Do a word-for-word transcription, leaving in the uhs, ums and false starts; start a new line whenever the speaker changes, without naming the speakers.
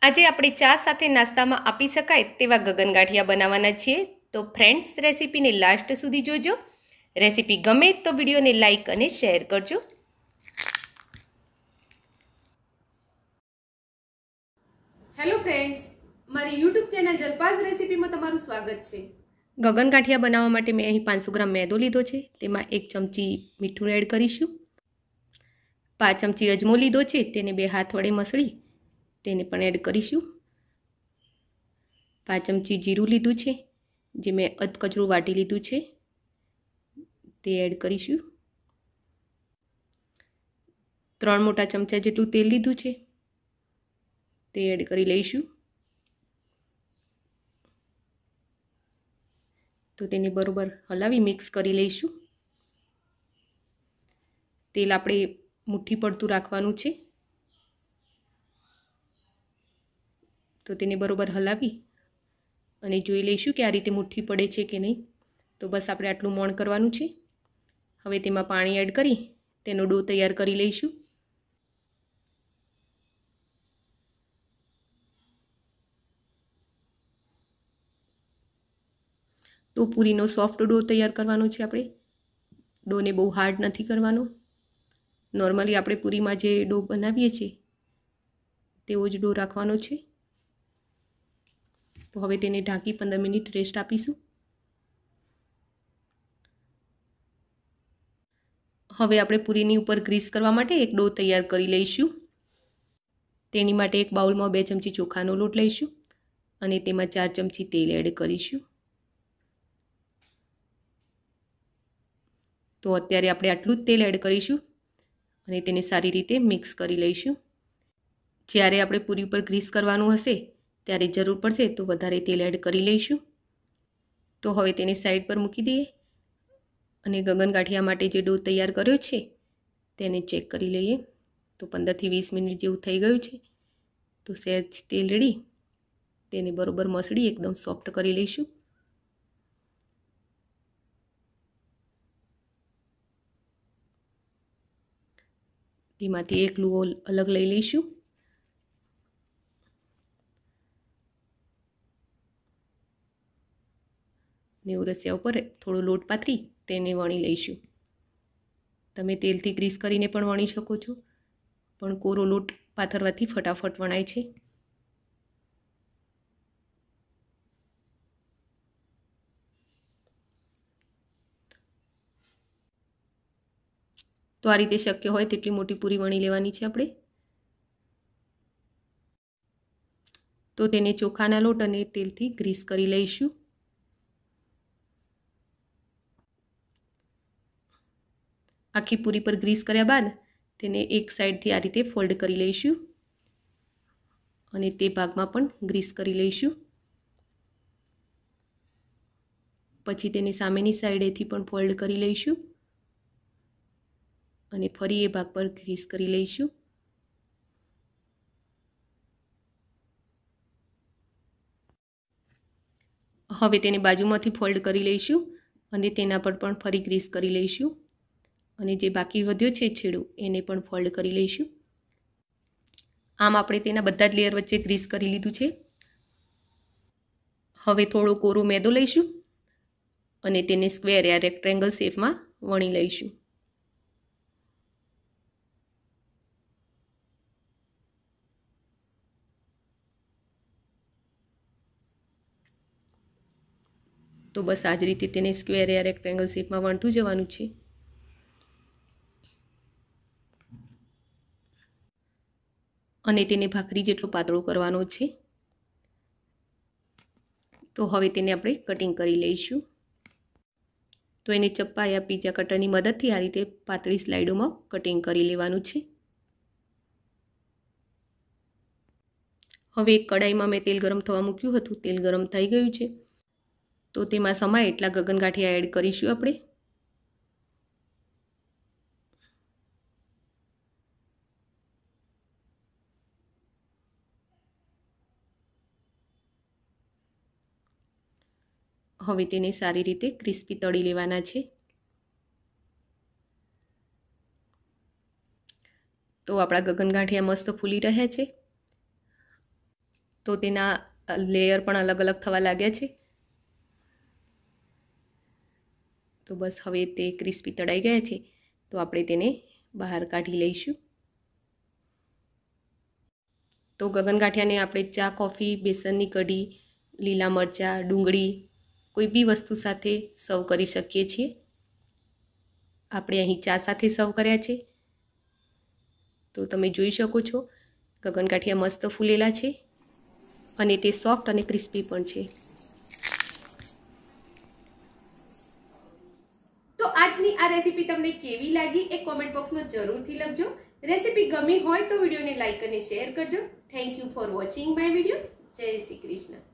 આજે આપણે ચા સાથે નાસ્તામાં આપી શકાય તેવા ગગન ગાંઠિયા બનાવવાના છીએ. તો ફ્રેન્ડ્સ, રેસીપીને લાસ્ટ સુધી જોજો. રેસીપી ગમે તો વિડીયોને લાઈક અને શેર કરજો. હેલો ફ્રેન્ડ્સ, મારી યુટ્યુબ ચેનલ જલપાસ રેસીપીમાં તમારું સ્વાગત છે. ગગન ગાંઠિયા બનાવવા માટે મેં અહીં પાંચસો ગ્રામ મેદો લીધો છે. તેમાં એક ચમચી મીઠું એડ કરીશું. પાંચ ચમચી અજમો લીધો છે, તેને બે હાથ વડે મસળી તેને પણ એડ કરીશું. પાંચ ચમચી જીરું લીધું છે, જે મેં અધકચરું વાટી લીધું છે, તે એડ કરીશું. ત્રણ મોટા ચમચા જેટલું તેલ લીધું છે, તે એડ કરી લઈશું. તો તેને બરોબર હલાવી મિક્સ કરી લઈશું. તેલ આપણે મુઠ્ઠી પડતું રાખવાનું છે. તો તેને બરોબર હલાવી અને જોઈ લઈશું કે આ રીતે મુઠ્ઠી પડે છે કે નહીં. તો બસ આપણે આટલું મોણ કરવાનું છે. હવે તેમાં પાણી એડ કરી તેનો ડો તૈયાર કરી લઈશું. તો પૂરીનો સોફ્ટ ડો તૈયાર કરવાનો છે. આપણે ડોને બહુ હાર્ડ નથી કરવાનો. નોર્મલી આપણે પૂરીમાં જે ડો બનાવીએ છીએ તેવો જ ડો રાખવાનો છે. તો હવે તેને ઢાંકી પંદર મિનિટ રેસ્ટ આપીશું. હવે આપણે પૂરીની ઉપર ગ્રીસ કરવા માટે એક ડો તૈયાર કરી લઈશું. તેની માટે એક બાઉલમાં બે ચમચી ચોખાનો લોટ લઈશું અને તેમાં ચાર ચમચી તેલ એડ કરીશું. તો અત્યારે આપણે આટલું જ તેલ એડ કરીશું અને તેને સારી રીતે મિક્સ કરી લઈશું. જ્યારે આપણે પૂરી ઉપર ગ્રીસ કરવાનું હશે ત્યારે જરૂર પડશે તો વધારે તેલ એડ કરી લઈશું. તો હવે તેને સાઈડ પર મૂકી દઈએ અને ગગન ગાંઠિયા માટે જે ડો તૈયાર કર્યો છે તેને ચેક કરી લઈએ. તો પંદરથી વીસ મિનિટ જેવું થઈ ગયું છે. તો સહેજ તેલ રેડી તેને બરોબર મસળી એકદમ સોફ્ટ કરી લઈશું. તેમાંથી એક લુઓ અલગ લઈ લઈશું. ને ઉરસિયા ઉપર થોડો લોટ પાથરી તેને વણી લઈશું. તમે તેલથી ગ્રીસ કરીને પણ વણી શકો છો, પણ કોરો લોટ પાથરવાથી ફટાફટ વણાય છે. તો આ રીતે શક્ય હોય તેટલી મોટી પૂરી વણી લેવાની છે આપણે. તો તેને ચોખાના લોટ અને તેલથી ગ્રીસ કરી લઈશું. આખી પૂરી પર ગ્રીસ કર્યા બાદ તેને એક સાઈડથી આ રીતે ફોલ્ડ કરી લઈશું અને તે ભાગમાં પણ ગ્રીસ કરી લઈશું. પછી તેને સામેની સાઈડેથી પણ ફોલ્ડ કરી લઈશું અને ફરી એ ભાગ પર ગ્રીસ કરી લઈશું. હવે તેને બાજુમાંથી ફોલ્ડ કરી લઈશું અને તેના પર પણ ફરી ગ્રીસ કરી લઈશું અને જે બાકી વધ્યો છે છેડો એને પણ ફોલ્ડ કરી લઈશું. આમ આપણે તેના બધા જ લેયર વચ્ચે ગ્રીસ કરી લીધું છે. હવે થોડો કોરો મેદો લઈશું અને તેને સ્ક્વેર યા રેક્ટેંગલ શેપમાં વણી લઈશું. તો બસ આ જ રીતે તેને સ્ક્વેર યા રેક્ટેંગલ શેપમાં વણતું જવાનું છે. અને તેને ભાખરી જેટલો પાતળો કરવાનો છે. તો હવે તેને આપણે કટિંગ કરી લઈશું. તો એને ચપ્પા યા પીઝા કટરની મદદથી આ રીતે પાતળી સ્લાઇડોમાં કટિંગ કરી લેવાનું છે. હવે એક કડાઈમાં મેં તેલ ગરમ થવા મૂક્યું હતું. તેલ ગરમ થઈ ગયું છે. તો તેમાં સમાય એટલા ગગન ગાંઠિયા એડ કરીશું આપણે. હવે તેને સારી રીતે ક્રિસ્પી તળી લેવાના છે. તો આપણા ગગન ગાંઠિયા મસ્ત ફૂલી રહ્યા છે. તો તેના લેયર પણ અલગ અલગ થવા લાગ્યા છે. તો બસ હવે તે ક્રિસ્પી તળાઈ ગયા છે, તો આપણે તેને બહાર કાઢી લઈશું. તો ગગન ગાંઠિયાને આપણે ચા, કોફી, બેસનની કઢી, લીલા મરચાં, ડુંગળી કોઈ બી વસ્તુ સાથે સર્વ કરી શકીએ છીએ. આપણે અહીં ચા સાથે સર્વ કર્યા છે. તો તમે જોઈ શકો છો ગગન ગાંઠિયા મસ્ત ફૂલેલા છે અને તે સોફ્ટ અને ક્રિસ્પી પણ છે. તો આજની આ રેસીપી તમને કેવી લાગી એ કોમેન્ટ બોક્સમાં જરૂરથી લખજો. રેસીપી ગમી હોય તો વિડીયોને લાઈક અને શેર કરજો. Thank you for watching my video. જય શ્રી કૃષ્ણ.